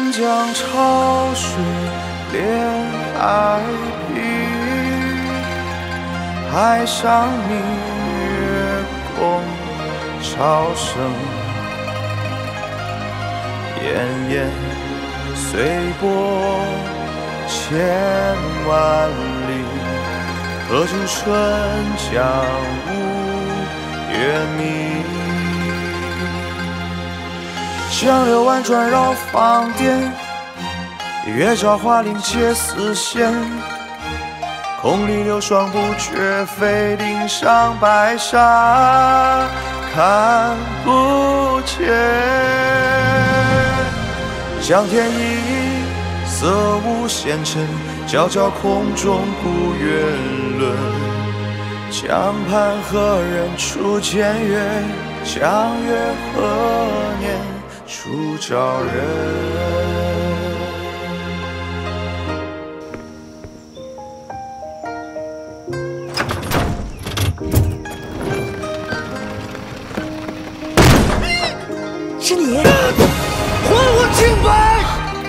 春江潮水连海平，海上明月共潮生。滟滟随波千万里，何处春江无月明？江流婉转绕芳甸，月照花林皆似霰。空里流霜不觉飞，顶上白沙看不见。江天一色无纤尘，皎皎空中古月轮。江畔何人初见月？江月何年初照人？ 是你！ 还我清白！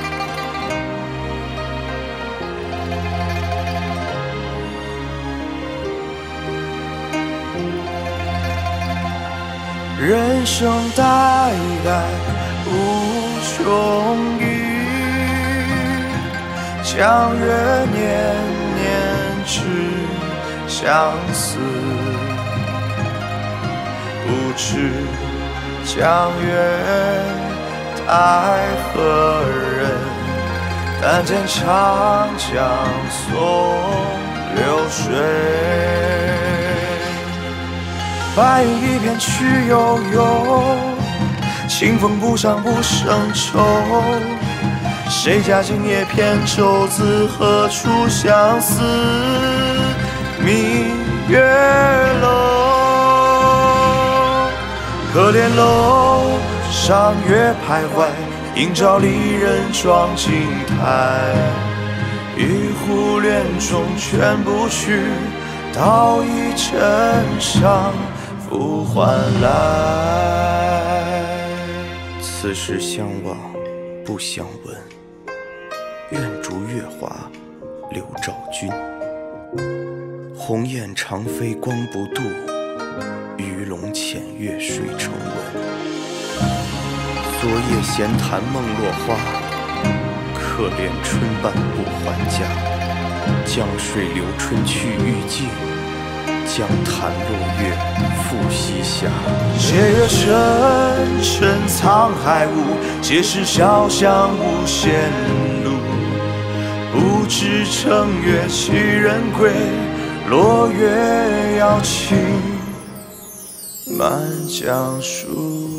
人生代代无穷语，江月年年知相思。不知江月待何人？但见长江送流水。白云一片去悠悠，清风不上不胜愁。谁家今夜扁舟自何处相思明月楼？可怜楼上月徘徊，应照离人妆镜台。玉壶帘中全不去，道一枕上复还来。 此时相望不相闻，愿逐月华流照君。鸿雁长飞光不度，鱼龙潜跃水成文。昨夜闲谈梦落花，可怜春半不还家。江水流春去欲尽，江潭落月复西霞。 斜月沉沉沧海雾，皆是潇湘无限路。不知正月几人归，落月摇情满江树。